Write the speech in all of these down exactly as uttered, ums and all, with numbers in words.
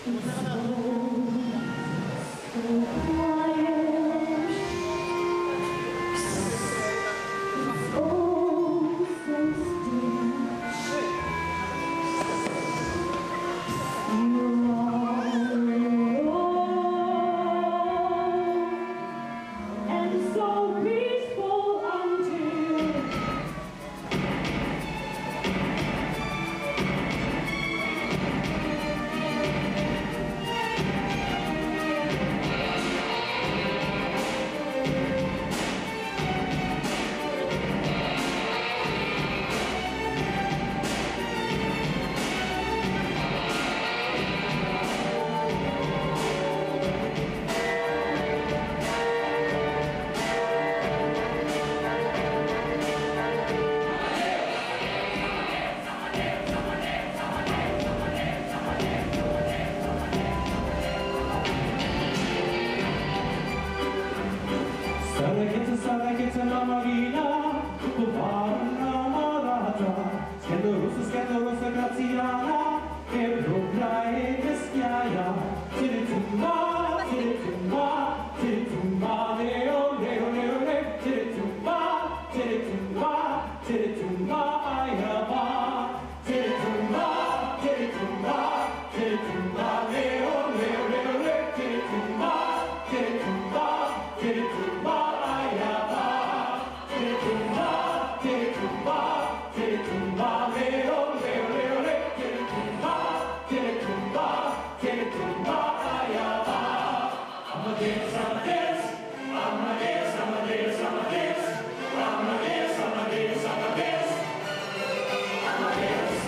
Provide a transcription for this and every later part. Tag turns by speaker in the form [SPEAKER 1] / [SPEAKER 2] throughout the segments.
[SPEAKER 1] Salvezza la marina, una marata, scandalosa, scandalosa graziana, che propria e meschiaia, si ritumba, si ritumba, si ritumba, leo, leo, leo, leo, si ritumba, si ritumba, si ritumba, aia va, si ritumba, si ritumba, si ritumba, leo, leo, leo, leo, si ritumba, si ritumba, si ritumba, aia va, si ritumba, si ritumba, si ritumba, leo, leo, leo, leo, si ritumba, si ritumba, si ritumba, aia va. Amadeus, Amadeus, Amadeus, Amadeus, Amadeus, Amadeus, Amadeus, Amadeus, Amadeus.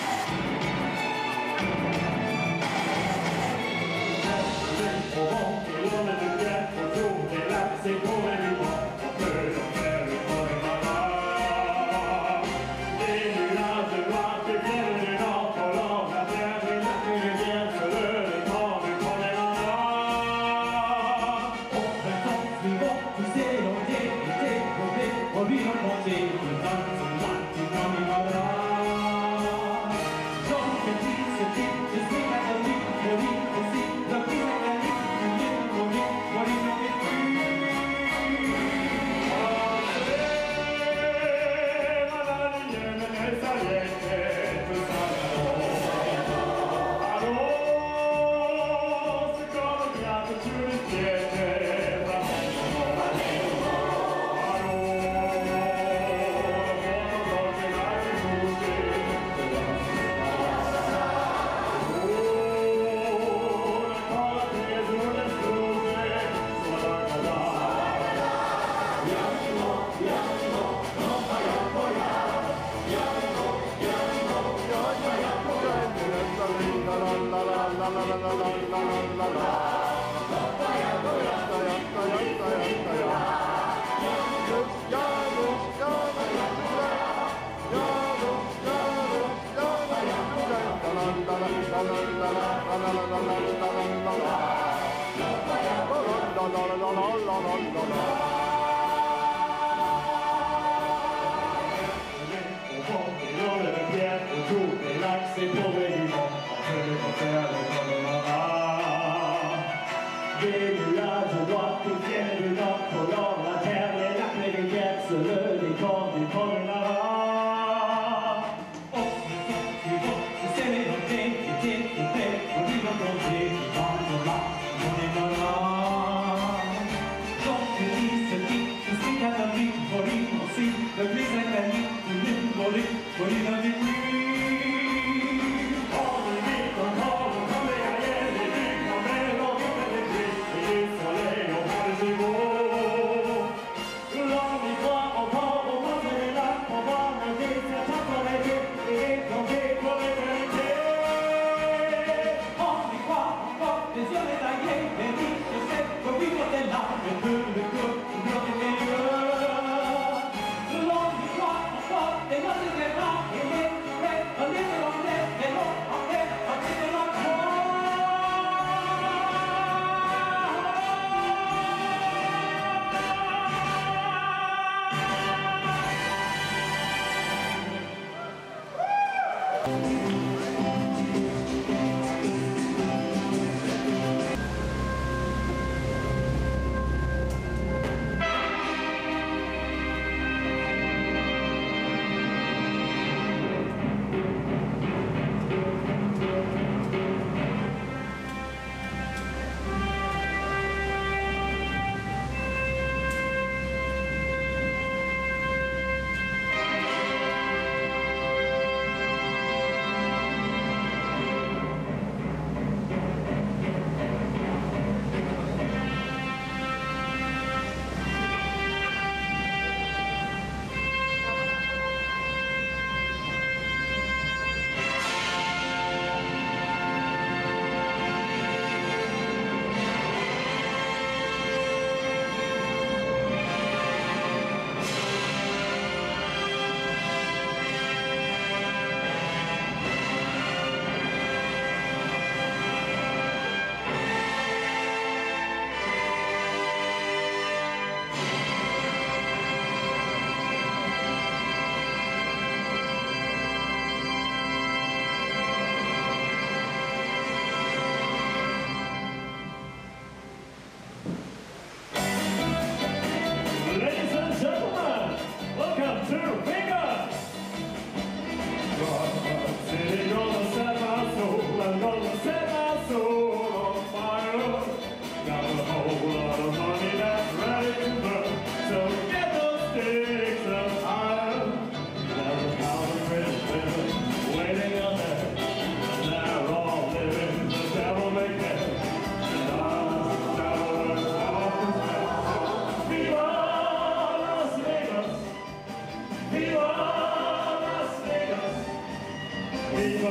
[SPEAKER 1] Tempo bon, che l'uomo del tempo giù, che l'asse come di buon, per lo bene come mamma. E là de là che viene no colonna, terra la che viene le ricordi come mamma. Oh, per tutti voi, tu sei lo che ti sei, come volvino con te, ti tanto avanti non mi vorrà. Non che ti senti, ti spiega da lì, da lì, così, da qui e da lì, non morì, morì non è qui. L'axe poverino, per portare come mamma. Des nuages droits qui viennent du nord, colorent la terre, les lacs, les rivières, se le décor du promenade. Oh, tu vois, c'est les notés, qui tiennent, qui fait, on dit dans ton pied, qui vendent là, on est malade. Donc tu dis ce qui, tu sais qu'à la vie, folie aussi, le plus inconnu, tu dis, folie, folie dans les nuits.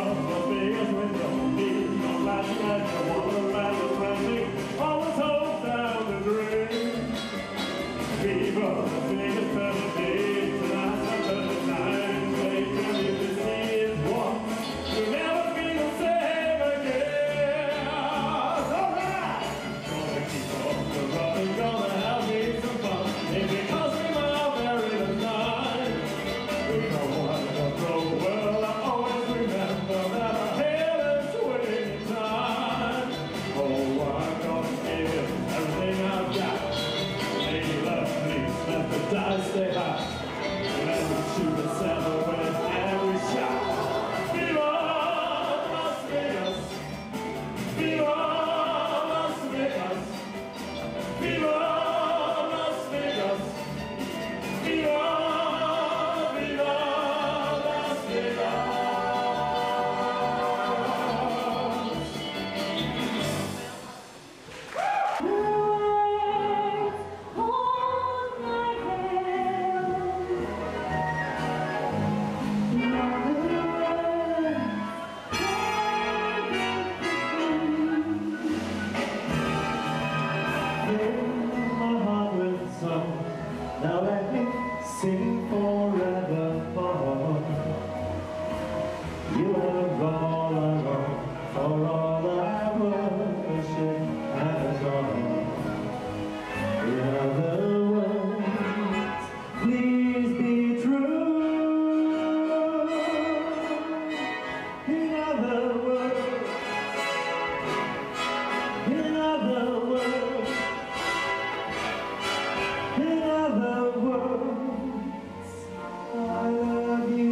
[SPEAKER 1] Now let me sing forevermore. You are all alone, for all I worship and adore. In other words, please be true. In other words, in other words, in other words, I love you.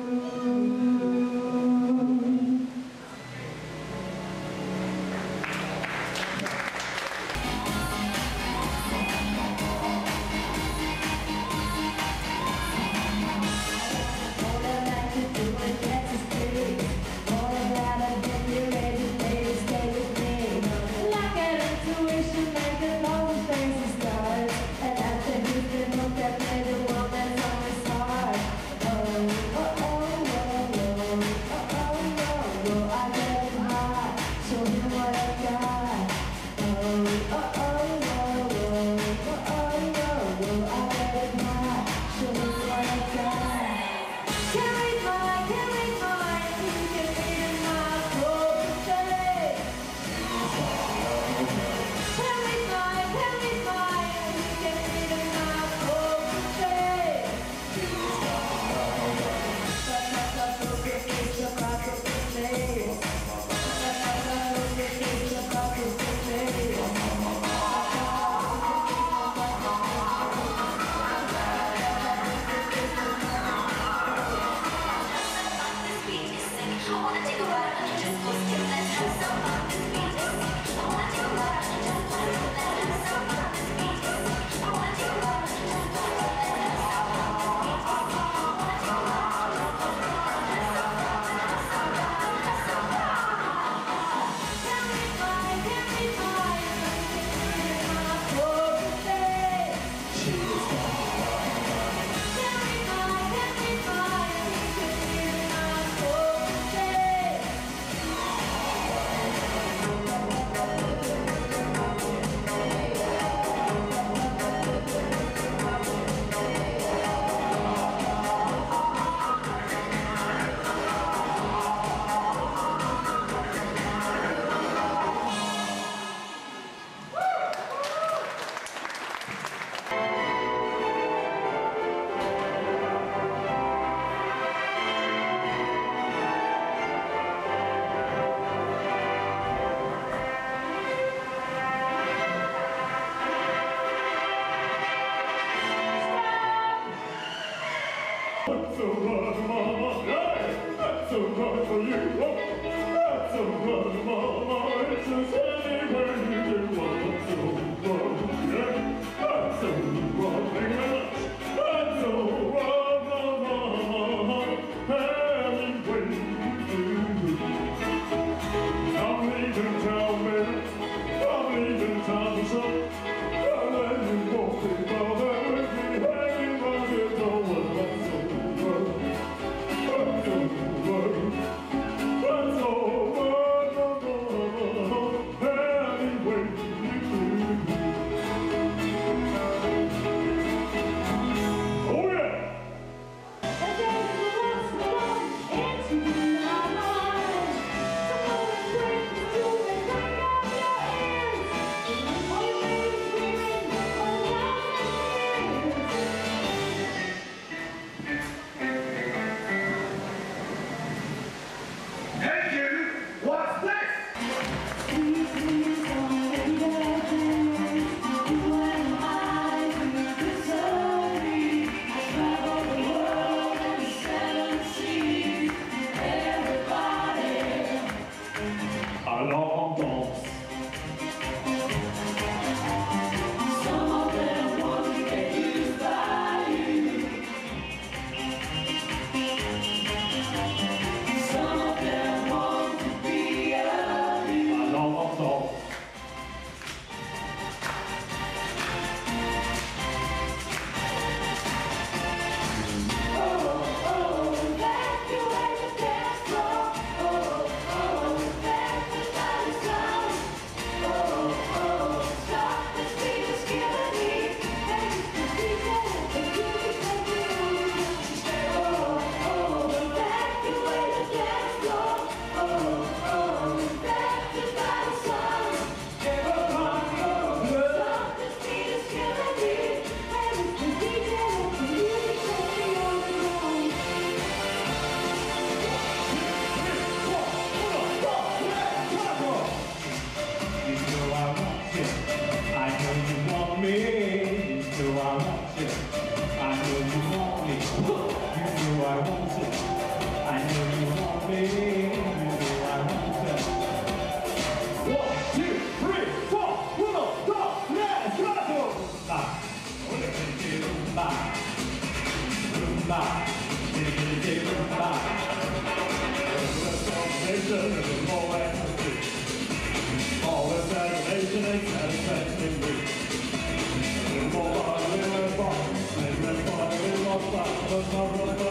[SPEAKER 2] That's so good, Mama. Hey, that's so good for you. That's so good, Mama. It's a silly way you do what that's so good. Yeah, that's so good. Thank you very much. That's so good, Mama. Any way you do. I'm leaving town, baby. I'm leaving town to shop. I'll let you walk it over with me. Hanging round your door. That's so good. a little more ecstasy. All this aggravation ain't satisfactoring me. A little more, a little more, a little more, a little more, a little more,